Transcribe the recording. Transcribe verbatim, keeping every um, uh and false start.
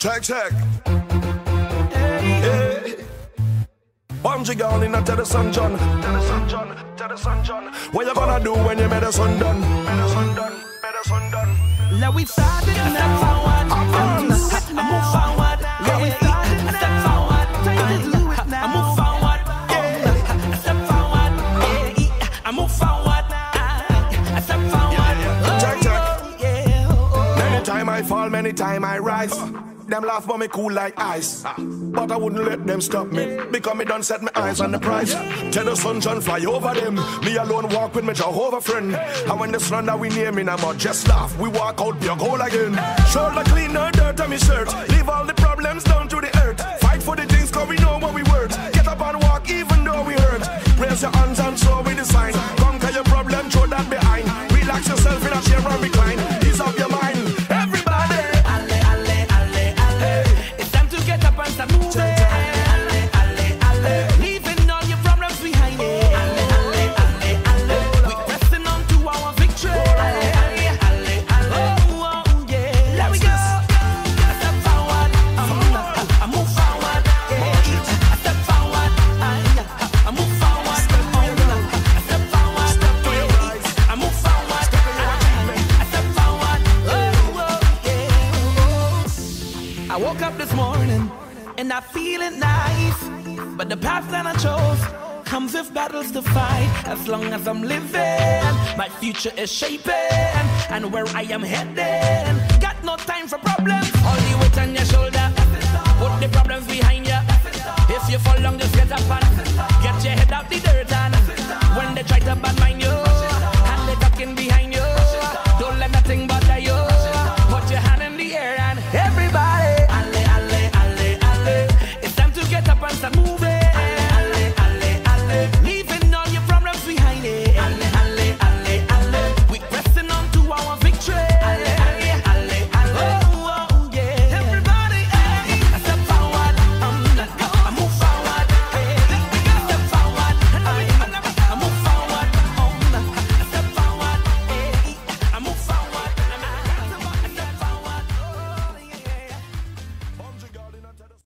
Check, check. Hey. Bungee gone in to the sun, John. To the sun, John. To the sun, John. What you gonna do when you met the sun done? Met the sun done. Met the sun done. Now we started to step forward. I move forward. Now we started to step forward. Time to do it now. I move forward. I step forward. I move forward. I step forward. Check, check. Many time I fall, many time I rise. Them laugh but me cool like ice. But I wouldn't let them stop me, because me done set my eyes on the prize. Tell the sunshine fly over them. Me alone walk with me Jehovah friend. And when the sun that we near me, I'm out just laugh. We walk out pure gold again. Shoulder clean, no dirt on me shirt. Leave all the problems down to the earth. Fight for the things cause we know what we worth. Get up and walk even though we hurt. Raise your hands and show me the sign. Conquer your problem, throw that behind. Relax yourself in a chair and recline. Ease up your mind. Start moving, alle, alle, alle. Leaving all your problems behind. Alle, alle, alle, alle. We pressing on to our victory. Alle, alle, alle, alle. Oh, oh, yeah. There we go. I step forward. I move forward. I step forward. I move forward. I step forward. I move forward. I step forward. Oh, oh, yeah. I woke up this morning and I feel it nice, but the path that I chose comes with battles to fight. As long as I'm living, my future is shaping, and where I am heading, got no time for problems. All the weight on your shoulder, put the problems behind you.